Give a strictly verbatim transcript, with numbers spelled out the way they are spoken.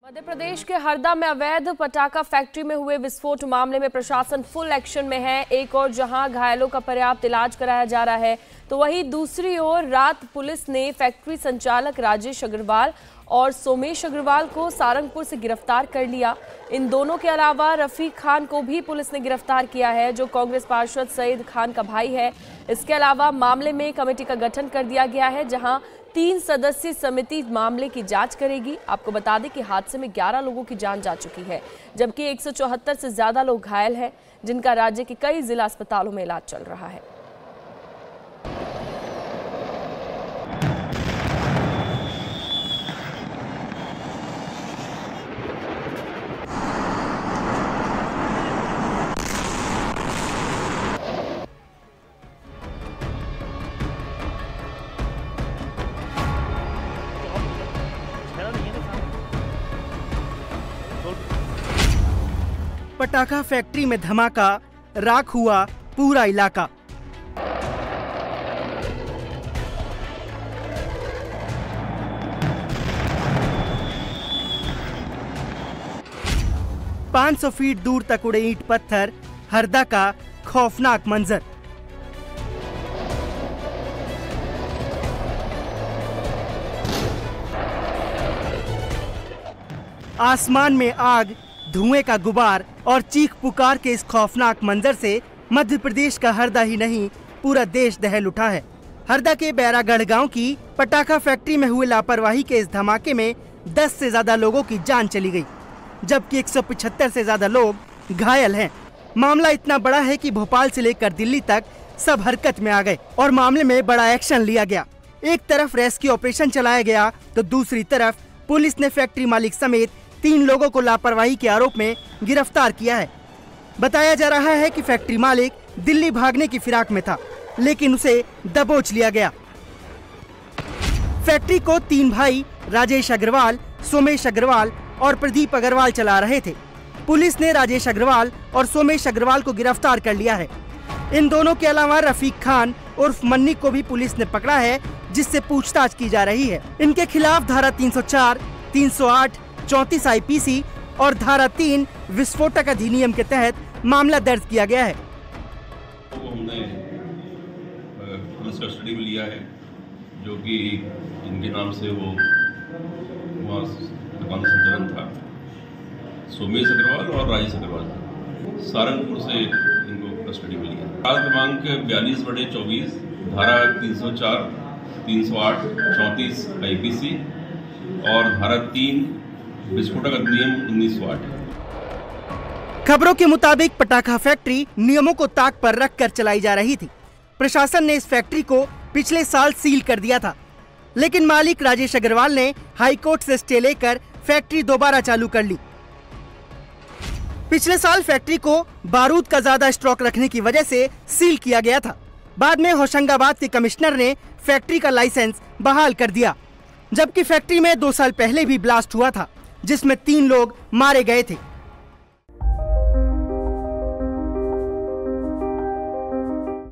मध्य प्रदेश के हरदा में अवैध पटाखा फैक्ट्री में हुए विस्फोट मामले में प्रशासन फुल एक्शन में है। एक और जहां घायलों का पर्याप्त इलाज कराया जा रहा है, तो वहीं दूसरी ओर रात पुलिस ने फैक्ट्री संचालक राजेश अग्रवाल और सोमेश अग्रवाल को सारंगपुर से गिरफ्तार कर लिया। इन दोनों के अलावा रफीक खान को भी पुलिस ने गिरफ्तार किया है, जो कांग्रेस पार्षद सईद खान का भाई है। इसके अलावा मामले में कमेटी का गठन कर दिया गया है, जहां तीन सदस्यीय समिति मामले की जांच करेगी। आपको बता दें कि हादसे में ग्यारह लोगों की जान जा चुकी है, जबकि एक सौ चौहत्तर से ज्यादा लोग घायल हैं, जिनका राज्य के कई जिला अस्पतालों में इलाज चल रहा है। पटाखा फैक्ट्री में धमाका, राख हुआ पूरा इलाका। पाँच सौ फीट दूर तक उड़े ईंट पत्थर, हरदा का खौफनाक मंजर। आसमान में आग, धुएं का गुबार और चीख पुकार के इस खौफनाक मंजर से मध्य प्रदेश का हरदा ही नहीं पूरा देश दहल उठा है। हरदा के बैरागढ़ गांव की पटाखा फैक्ट्री में हुए लापरवाही के इस धमाके में दस से ज्यादा लोगों की जान चली गई, जबकि एक सौ पचहत्तर से ज्यादा लोग घायल हैं। मामला इतना बड़ा है कि भोपाल से लेकर दिल्ली तक सब हरकत में आ गए और मामले में बड़ा एक्शन लिया गया। एक तरफ रेस्क्यू ऑपरेशन चलाया गया, तो दूसरी तरफ पुलिस ने फैक्ट्री मालिक समेत तीन लोगों को लापरवाही के आरोप में गिरफ्तार किया है। बताया जा रहा है कि फैक्ट्री मालिक दिल्ली भागने की फिराक में था, लेकिन उसे दबोच लिया गया। फैक्ट्री को तीन भाई राजेश अग्रवाल, सोमेश अग्रवाल और प्रदीप अग्रवाल चला रहे थे। पुलिस ने राजेश अग्रवाल और सोमेश अग्रवाल को गिरफ्तार कर लिया है। इन दोनों के अलावा रफीक खान उर्फ मन्नी को भी पुलिस ने पकड़ा है, जिससे पूछताछ की जा रही है। इनके खिलाफ धारा तीन सौ चार, तीन सौ आठ, चौंतीस आई पी सी और धारा तीन विस्फोटक अधिनियम के तहत मामला दर्ज किया गया है। तो हमने पुलिस कस्टडी में लिया है, जो कि इनके नाम से वो वहाँ दुकान संचालन था, सोमेश अग्रवाल और राजेश अग्रवाल। सारंगपुर से इनको कस्टडी में लिया। काल क्रमांक बयालीस बटे चौबीस, धारा तीन सौ चार, तीन सौ आठ, चौंतीस आई पी सी और धारा तीन विस्फोटक अधिनियम उन्नीस सौ आठ। खबरों के मुताबिक पटाखा फैक्ट्री नियमों को ताक पर रखकर चलाई जा रही थी। प्रशासन ने इस फैक्ट्री को पिछले साल सील कर दिया था, लेकिन मालिक राजेश अग्रवाल ने हाईकोर्ट से स्टे लेकर फैक्ट्री दोबारा चालू कर ली। पिछले साल फैक्ट्री को बारूद का ज्यादा स्टॉक रखने की वजह से सील किया गया था। बाद में होशंगाबाद के कमिश्नर ने फैक्ट्री का लाइसेंस बहाल कर दिया, जबकि फैक्ट्री में दो साल पहले भी ब्लास्ट हुआ था, जिसमें तीन लोग मारे गए थे।